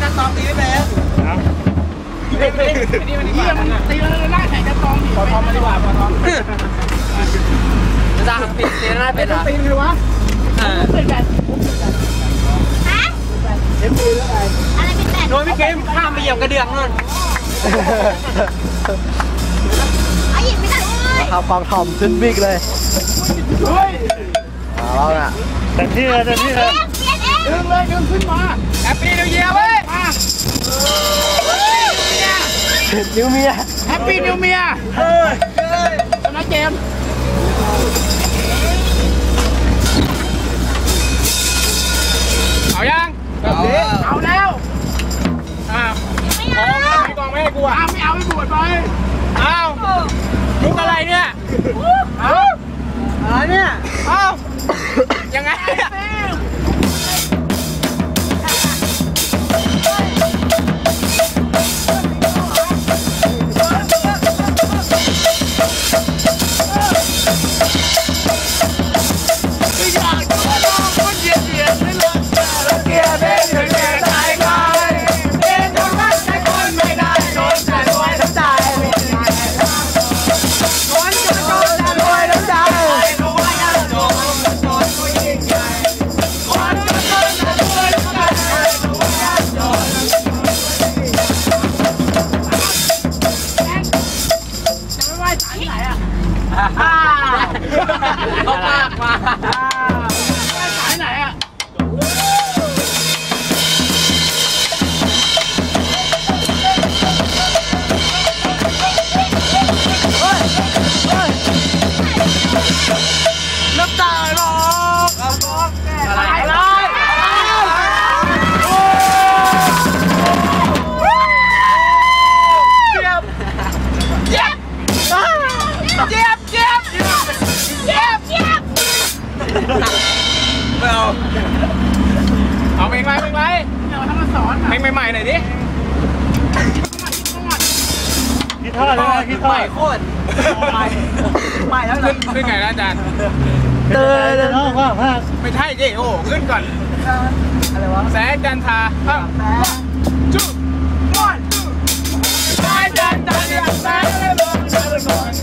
จะตองตีไม่เป็นนี่มันดีกว่าตีแล้วหน้าแข่งจะตองพอทอมมาดีกว่าพอทอมจะตีหน้าเป็นเหรอตีเลยวะเป็นแบบฮะเอ็มพีแล้วไงอะไรเป็นแบบโดยพี่เกมข้ามไปเหยียบกระเดื่องนั่นเอาหยิบไม่ได้นะครับกองทอมขึ้นบิ๊กเลยเราน่ะเต็มที่เลยเต็มที่เลยดึงเลยดึงขึ้นมาแฮปปี้นิวเยียร์เว้ยนิวเมียแฮปปี้นิวเมียชนะเกมเอายังเอาแล้วไม่กองไม่ให้กูไม่เอาไม่บวชไปเอามุกอะไรเนี่ยอะไรเนี่ยเอายังไงเขามากมาสายไหนอ่ะน้ำตาหรอกอะไรเจ็บเอาเพลงอะไรเดี๋ยวทำมาสอนเพลงใหม่ๆหน่อยดิคิดทอดเลยคิดทอดโคตรใหม่แล้วขึ้นไงนะอาจารย์เตือนน้องว่าภาคไม่ใช่ดิโอ้ขึ้นก่อนอะไรวะแสงจันทราจุ๊บวันแสงจันทราแสงเลยบอกเธอก่อน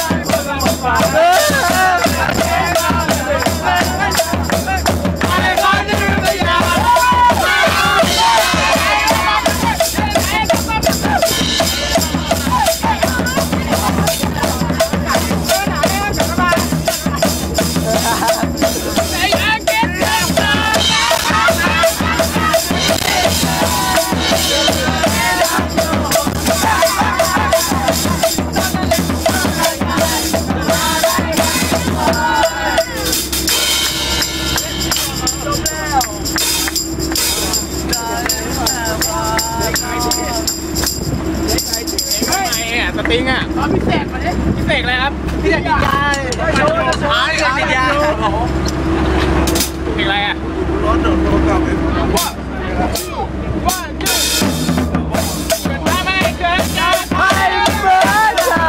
สติงอ่ะพิเศษมาดิพิเศษอะไรครับพิเศษกินยากินยาเพลงอะไรอ่ะร้อนโดดโดดกลับว่าถ้าไม่เกิดจะไม่เกิดจะ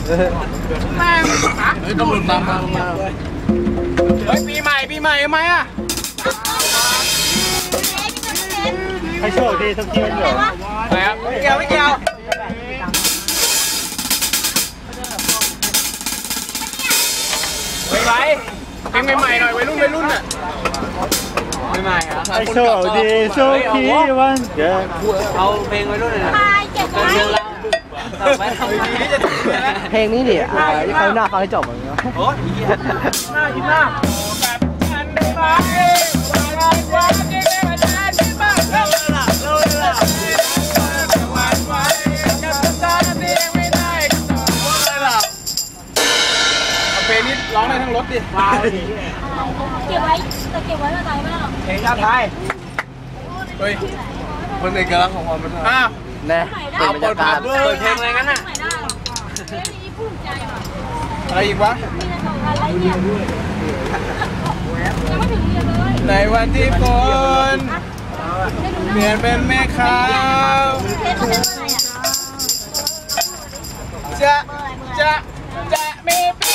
แม่งฮะเฮ้ยตำรวจตามมาเฮ้ยปีใหม่ทำไมอ่ะให้โชคดีทุกทีมเลยอะไรครับไม่เกี่ยวไม่ไรเพลงใหม่ๆหน่อยวัยรุ่นอ่ะใหม่ๆอ่ะให้โชคดีสุขีวันเกิดเอาเพลงไว้รุ่นเลยนะเพลงนี้ดิที่เขาหน้าเขาให้จบอย่างเงี้ยโอ้ยหน้ายิ้มหน้าแบบฉันได้ไหมวันที่ได้มาได้ที่บ้านเราละวันไว้กับตาที่ไม่ได้ก็เลยล่ะเอาเพลงนี้ร้องได้ทั้งรถดิว้าวเก็บไว้แต่เก็บไว้เมื่อไหร่บ้างเพลงชาติไทยเฮ้ยมันเอกลักษณ์ของความเป็นไทยอ้าวแน่เปิดบรรยากาศเปิดเพลงอะไรงั้นน่ะใหม่ได้หรอเรื่องนี้ภูมิใจว่ะอะไรอีกวะมีในของอะไรเนี่ยยังไม่ถึงเรียนเลยในวันที่ฝนเปลี่ยนเป็นแม่ขาวเทสเขาเป็นอะไรอ่ะจะมีปี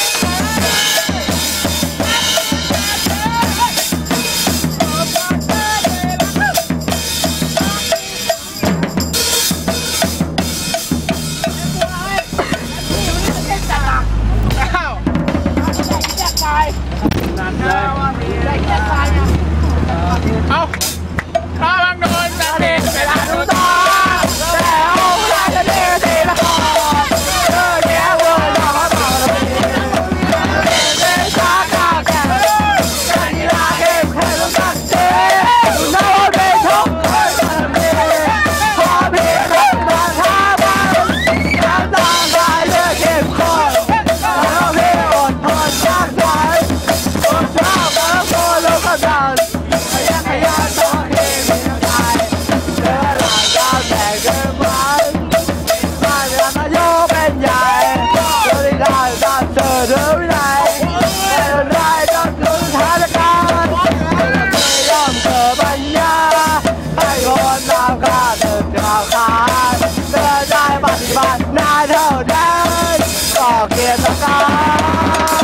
เอาข้าบังโดนจะเด็กเวลาดูต่อแล้วลายจะเด็กตีละครแก้วเลยดอกมาต่อเด็กชาข้าแก่กันยีราเข้มแข็งต้องตัดเจ๊น้าเด็กทุกคนพอพี่ขึ้นมาท่าบ้านน้ำตาลายเลือดเข้มข้นแล้วพี่อดทนยากใจอดข้าวแล้วโตแล้วก็ดันขยันต่อเองมีน้ำใจเดินหลังก้าวแต่เกินไปไม่มีนายกเป็นใหญ่เธอได้ตัดเธอวินัยแต่ได้จนถึงสถานการณ์เธอเคยย่อมเกิดปัญญาให้คนนำข้าเดินข่าวขานเธอได้ปฏิบัติหน้าเท่านั้นก็เกียรติการ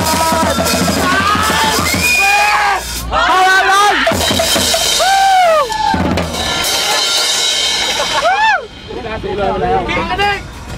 เอาละลงเก่งกันเด้ง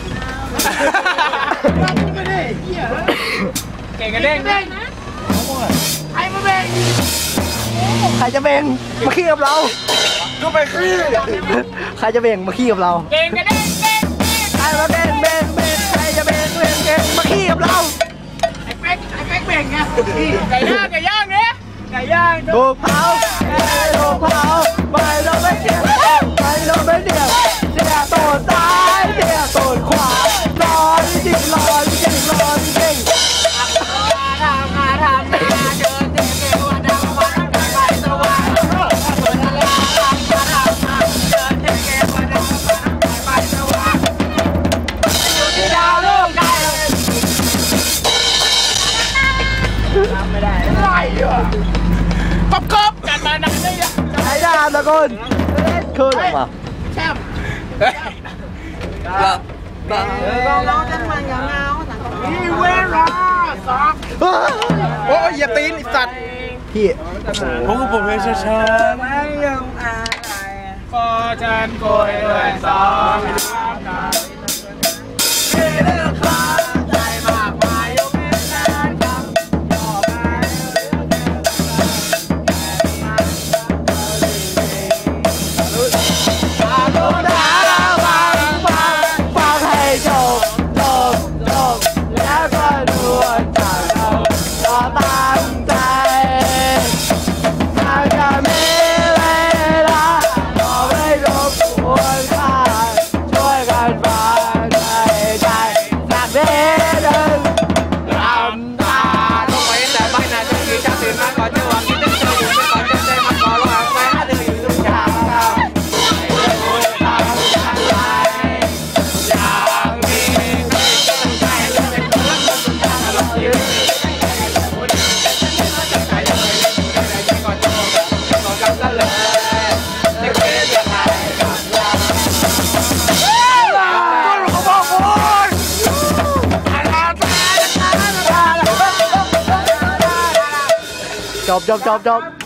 เก่งกันเด้งใครมาเบ่งใครจะเบ่งมาขี้กับเราก็ไปขี้ใครจะเบ่งมาขี้กับเราเก่งกันเด้งใครมาเบ่งใครจะเบ่งมาขี้กับเราไอ้เป๊กเบ่งไงไก่ย่างเนี่ยไก่ย่างถูกเผาไม่เราไม่เดียวเสียตูดซ้ายเสียตูดขวารอจริงทำมาเจอเด็กวันดาววันไปสว่างเปิดอะไรเจอเด็กวันดาววันไปสว่างอยู่ที่ดาวโลกได้ทำไม่ได้ไรอ่ะกบกันมานานได้ยังไอ้ดาวตะกุนคืนมาแชมป์ร้องกันมาอย่างเงาอีเวลาสองโอ้ยอย่าตีนไอ้สัตว์พี่ผมให้ช้าๆไม่ยอมอะไรพอฉันโกยด้วยสองเรื่องความใจมากมายยกให้ฉันทำต่อไปฟังให้จบแล้วก็ดูจากเราก็ตั้งใจถ้าจะมีเวลาก็ไม่รบกวนข้าช่วยจบ